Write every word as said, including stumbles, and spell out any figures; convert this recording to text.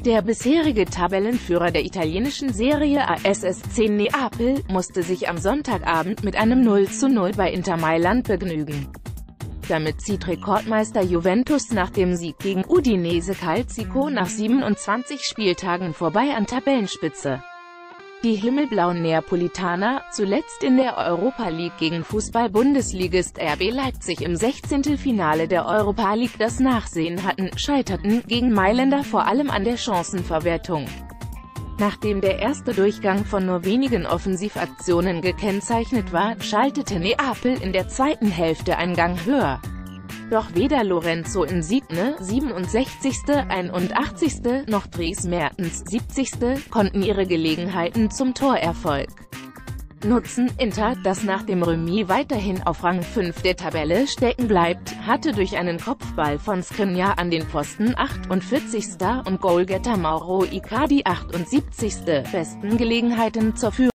Der bisherige Tabellenführer der italienischen Serie A S S C Neapel musste sich am Sonntagabend mit einem null zu null bei Inter Mailand begnügen. Damit zieht Rekordmeister Juventus nach dem Sieg gegen Udinese Calcio nach siebenundzwanzig Spieltagen vorbei an Tabellenspitze. Die himmelblauen Neapolitaner, zuletzt in der Europa League gegen Fußball-Bundesligist R B Leipzig im Sechzehntelfinale der Europa League das Nachsehen hatten, scheiterten gegen Mailänder vor allem an der Chancenverwertung. Nachdem der erste Durchgang von nur wenigen Offensivaktionen gekennzeichnet war, schaltete Neapel in der zweiten Hälfte einen Gang höher. Doch weder Lorenzo Insigne (siebenundsechzigste einundachtzigste) noch Dries Mertens (siebzigste) konnten ihre Gelegenheiten zum Torerfolg nutzen. Inter, das nach dem Remis weiterhin auf Rang fünf der Tabelle stecken bleibt, hatte durch einen Kopfball von Skriniar an den Pfosten achtundvierzigste und Goalgetter Mauro Icardi achtundsiebzigste besten Gelegenheiten zur Führung.